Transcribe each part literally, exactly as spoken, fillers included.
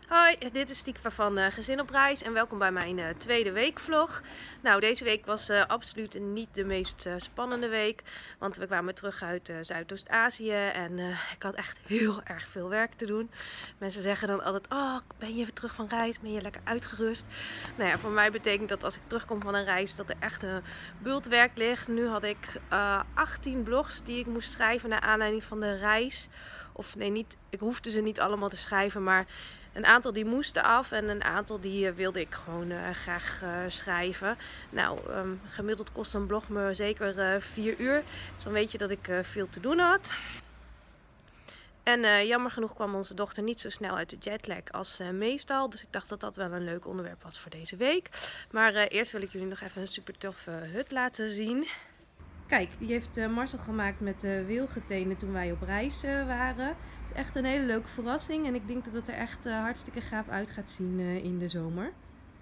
Hoi, dit is Stiekva van uh, Gezin op Reis en welkom bij mijn uh, tweede weekvlog. Nou, deze week was uh, absoluut niet de meest uh, spannende week, want we kwamen terug uit uh, Zuidoost-Azië en uh, ik had echt heel erg veel werk te doen. Mensen zeggen dan altijd, oh, ben je weer terug van reis, ben je lekker uitgerust? Nou ja, voor mij betekent dat als ik terugkom van een reis dat er echt een bult werk ligt. Nu had ik uh, achttien blogs die ik moest schrijven naar aanleiding van de reis. Of nee, niet, ik hoefde ze niet allemaal te schrijven, maar een aantal die moesten af en een aantal die uh, wilde ik gewoon uh, graag uh, schrijven. Nou, um, gemiddeld kost een blog me zeker uh, vier uur. Dus dan weet je dat ik uh, veel te doen had. En uh, jammer genoeg kwam onze dochter niet zo snel uit de jetlag als uh, meestal. Dus ik dacht dat dat wel een leuk onderwerp was voor deze week. Maar uh, eerst wil ik jullie nog even een super toffe hut laten zien. Kijk, die heeft uh, Marcel gemaakt met uh, wilgetenen toen wij op reis uh, waren. Het is echt een hele leuke verrassing en ik denk dat het er echt uh, hartstikke gaaf uit gaat zien uh, in de zomer.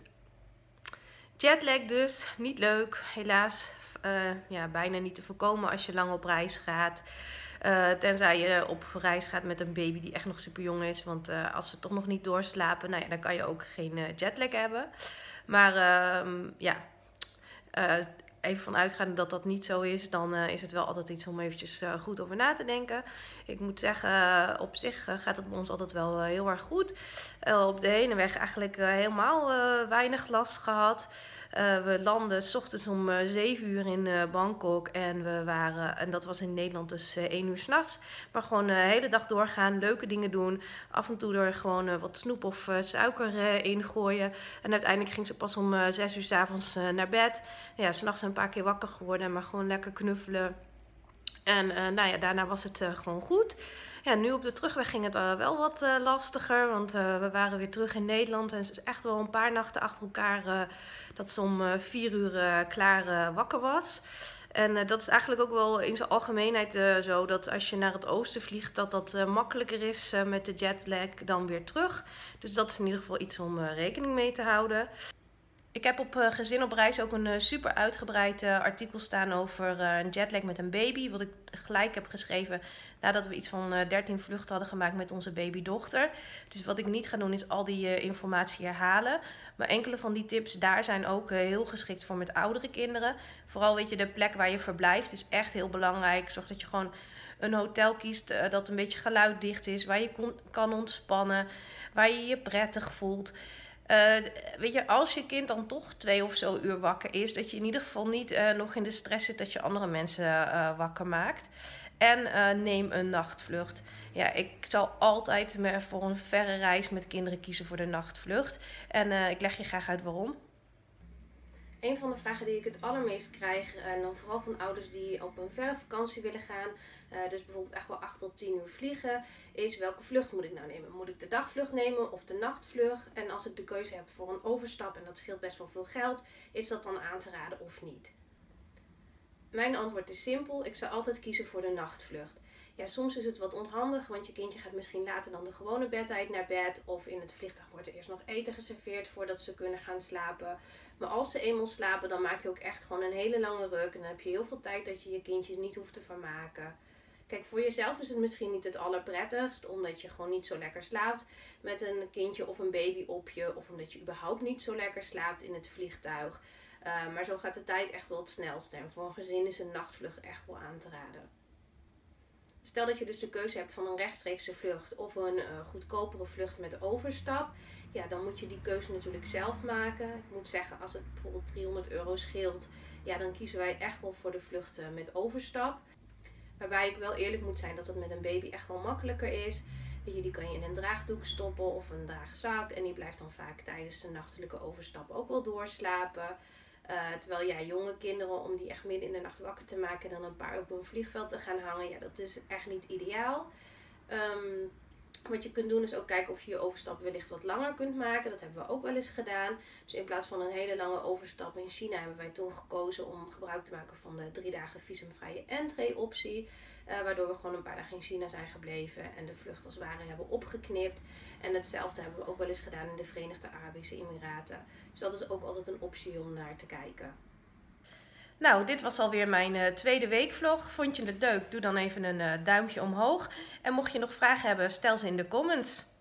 Jetlag dus, niet leuk, helaas. Uh, ja, bijna niet te voorkomen als je lang op reis gaat. Uh, tenzij je op reis gaat met een baby die echt nog super jong is. Want uh, als ze toch nog niet doorslapen, nou ja, dan kan je ook geen uh, jetlag hebben. Maar uh, ja... Uh, Even van uitgaande dat dat niet zo is, dan uh, is het wel altijd iets om eventjes uh, goed over na te denken. Ik moet zeggen, uh, op zich uh, gaat het bij ons altijd wel uh, heel erg goed. Uh, op de heenweg eigenlijk uh, helemaal uh, weinig last gehad. Uh, we landden 's ochtends om uh, zeven uur in uh, Bangkok en we waren, en dat was in Nederland dus uh, één uur 's nachts. Maar gewoon de uh, hele dag doorgaan, leuke dingen doen. Af en toe er gewoon uh, wat snoep of uh, suiker uh, in gooien. En uiteindelijk ging ze pas om uh, zes uur 's avonds uh, naar bed. Ja, 's nachts een paar keer wakker geworden, maar gewoon lekker knuffelen. En uh, nou ja, daarna was het uh, gewoon goed. Ja, nu op de terugweg ging het uh, wel wat uh, lastiger, want uh, we waren weer terug in Nederland. En het is echt wel een paar nachten achter elkaar uh, dat ze om uh, vier uur uh, klaar uh, wakker was. En uh, dat is eigenlijk ook wel in zijn algemeenheid uh, zo, dat als je naar het oosten vliegt, dat dat uh, makkelijker is uh, met de jetlag dan weer terug. Dus dat is in ieder geval iets om uh, rekening mee te houden. Ik heb op uh, Gezin op Reis ook een uh, super uitgebreid uh, artikel staan over uh, een jetlag met een baby. Wat ik gelijk heb geschreven nadat we iets van uh, dertien vluchten hadden gemaakt met onze babydochter. Dus wat ik niet ga doen is al die uh, informatie herhalen. Maar enkele van die tips daar zijn ook uh, heel geschikt voor met oudere kinderen. Vooral weet je, de plek waar je verblijft is echt heel belangrijk. Zorg dat je gewoon een hotel kiest uh, dat een beetje geluiddicht is. Waar je kon, kan ontspannen. Waar je je prettig voelt. Uh, weet je, als je kind dan toch twee of zo uur wakker is, dat je in ieder geval niet uh, nog in de stress zit dat je andere mensen uh, wakker maakt. En uh, neem een nachtvlucht. Ja, ik zal altijd voor een verre reis met kinderen kiezen voor de nachtvlucht. En uh, ik leg je graag uit waarom. Een van de vragen die ik het allermeest krijg, en dan vooral van ouders die op een verre vakantie willen gaan, uh, dus bijvoorbeeld echt wel acht tot tien uur vliegen, is welke vlucht moet ik nou nemen? Moet ik de dagvlucht nemen of de nachtvlucht? En als ik de keuze heb voor een overstap, en dat scheelt best wel veel geld, is dat dan aan te raden of niet? Mijn antwoord is simpel, ik zou altijd kiezen voor de nachtvlucht. Ja, soms is het wat onhandig, want je kindje gaat misschien later dan de gewone bedtijd naar bed. Of in het vliegtuig wordt er eerst nog eten geserveerd voordat ze kunnen gaan slapen. Maar als ze eenmaal slapen, dan maak je ook echt gewoon een hele lange ruk. En dan heb je heel veel tijd dat je je kindjes niet hoeft te vermaken. Kijk, voor jezelf is het misschien niet het allerprettigst, omdat je gewoon niet zo lekker slaapt met een kindje of een baby op je. Of omdat je überhaupt niet zo lekker slaapt in het vliegtuig. Uh, maar zo gaat de tijd echt wel het snelste. En voor een gezin is een nachtvlucht echt wel aan te raden. Stel dat je dus de keuze hebt van een rechtstreekse vlucht of een uh, goedkopere vlucht met overstap. Ja, dan moet je die keuze natuurlijk zelf maken. Ik moet zeggen, als het bijvoorbeeld driehonderd euro scheelt, ja, dan kiezen wij echt wel voor de vlucht uh, met overstap. Waarbij ik wel eerlijk moet zijn dat het met een baby echt wel makkelijker is. Weet je, die kan je in een draagdoek stoppen of een draagzak. En die blijft dan vaak tijdens de nachtelijke overstap ook wel doorslapen. Uh, terwijl ja, jonge kinderen, om die echt midden in de nacht wakker te maken en dan een paar op een vliegveld te gaan hangen, ja, dat is echt niet ideaal. Um, wat je kunt doen is ook kijken of je je overstap wellicht wat langer kunt maken. Dat hebben we ook wel eens gedaan. Dus in plaats van een hele lange overstap in China hebben wij toen gekozen om gebruik te maken van de drie dagen visumvrije entree optie. Uh, waardoor we gewoon een paar dagen in China zijn gebleven en de vlucht als het ware hebben opgeknipt. En hetzelfde hebben we ook wel eens gedaan in de Verenigde Arabische Emiraten. Dus dat is ook altijd een optie om naar te kijken. Nou, dit was alweer mijn uh, tweede weekvlog. Vond je het leuk? Doe dan even een uh, duimpje omhoog. En mocht je nog vragen hebben, stel ze in de comments.